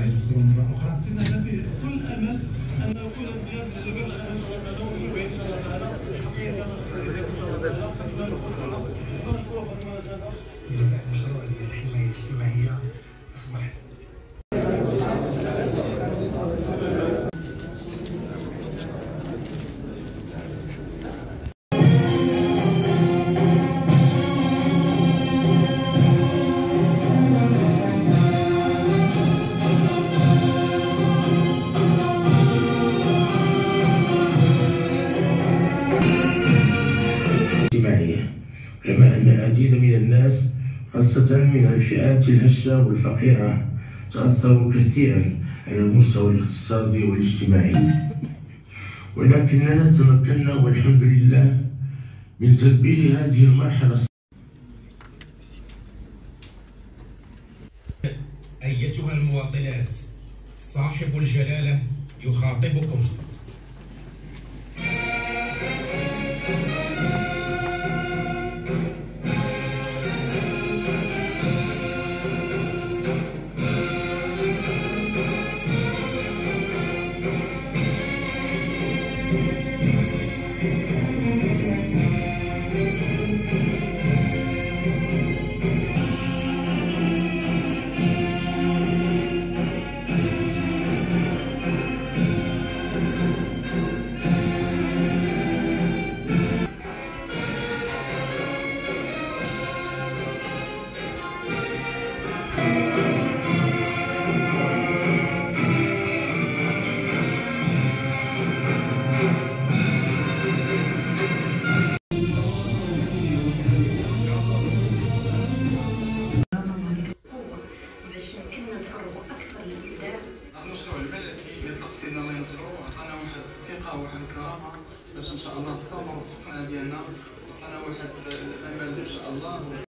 ينتصرون مرة أخرى. أنا في كل أمل أن يكون البلاد اللي قبل إن شاء الله تعالى ومشوفين إن شاء الله تعالى حقيقة إن شاء الله تعالى قبل الخسارة ونشكروا هذه المناسبة. المشروع ديال الحماية الاجتماعية أصبحت اجتماعية، كما أن العديد من الناس خاصة من الفئات الهشة والفقيرة تأثروا كثيرا على المستوى الاقتصادي والاجتماعي، ولكننا تمكنا والحمد لله من تدبير هذه المرحلة. أيتها المواطنات، صاحب الجلالة يخاطبكم. المشروع البلدي اللي تقصينا الله ينصرو عطانا واحد الثقة وواحد الكرامة باش ان شاء الله نستمروا في الصنعة ديالنا، وعطانا واحد الامل ان شاء الله.